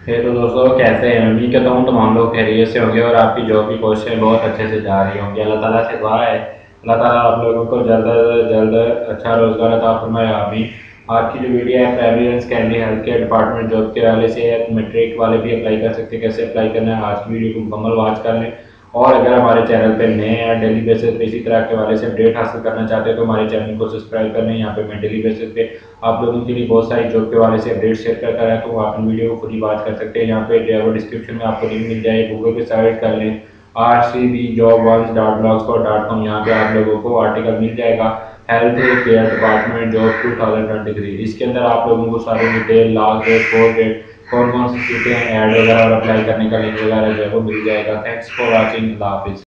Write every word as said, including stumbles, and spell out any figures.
ये तो दोस्तों कैसे हैं? उम्मीद करता हूँ तमाम लोग खैरियत से होंगे और आपकी जॉब की कोशिशें बहुत अच्छे से जा रही होंगी। अल्लाह ताला से दुआ है, अल्लाह ताला आप लोगों को जल्द से जल्द अच्छा रोज़गार अता फरमाए, आमीन। आज की जो वीडियो है primary and secondary health care department job के हवाले से है। मैट्रिक वाले भी अप्लाई कर सकते हैं, कैसे अप्लाई करना है आज की वीडियो को मुकम्मल वॉच कर लें। और अगर हमारे चैनल पर नए हैं, डेली बेसिस पे इसी तरह के वाले से अपडेट हासिल करना चाहते हैं तो हमारे चैनल को सब्सक्राइब कर लें। यहाँ पे मैं डेली बेसिस पे आप लोगों के लिए बहुत सारी जॉब के वाले से अपडेट शेयर करता रहा, तो आप इन वीडियो को खुद ही वॉच कर सकते हैं। यहाँ पे जो है वो डिस्क्रिप्शन में आपको लिंक मिल जाए, गूगल पे सर्च कर लें R C B job once dot blog spot dot com. यहाँ पे आप लोगों को आर्टिकल मिल जाएगा health care department job two thousand twenty three. इसके अंदर आप लोगों को सारे detail, last date, four date, कौन कौन सी सीटें हैं, ऐड वगैरह और अप्लाई करने का लिंक वगैरह जो है वो मिल जाएगा। थैंक्स फॉर वॉचिंग, अल्लाह हाफिज़।